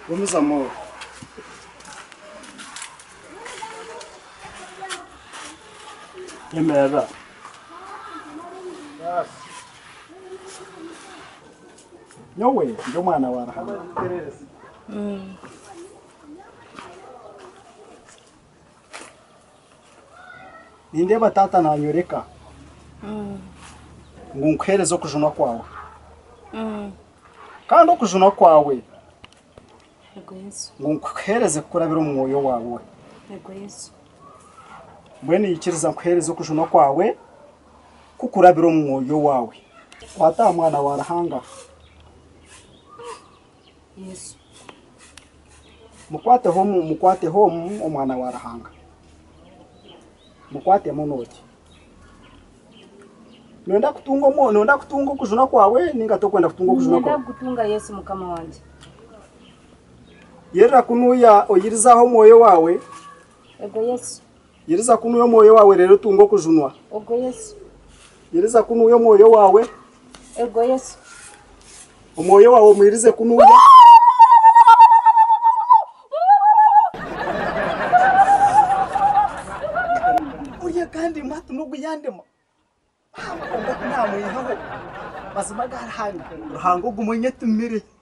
Vamos amor. Emera. Nyowe ndio mwana wa Rahama. Ninde batata nanyoreka. Ngo nkwereze kujuna kwawe. Kandi okujuna kwawe. Ego Yesu. Ngo nkwereze kurabira umwoyo wawe. Ego Yesu. Mbene yikiriza nkwereze kujuna kwawe kukurabira umwoyo wawe. Wata mwana wa Rahanga. Yesu. Mukwate home omwana wa Rahanga. Mukwate munoki. Nonda kutunga kujuna kwawe ninga tokwenda kutunga kujuna kwawe. Nenda kutunga Yesu mukama wanje. Yera kunuya oyirizaho moyo wawe. Ego Yesu. Yiriza kunuya moyo wawe rero tungo kujunwa. Ego Yesu. Yiriza kunuya moyo wawe. Ego Yesu. Omoyo wawe mwirize kunuya. Uriya kandi matu nugu yandema. Nta mwihaho. Bazima garahanga. Ruhango gumunyete mire.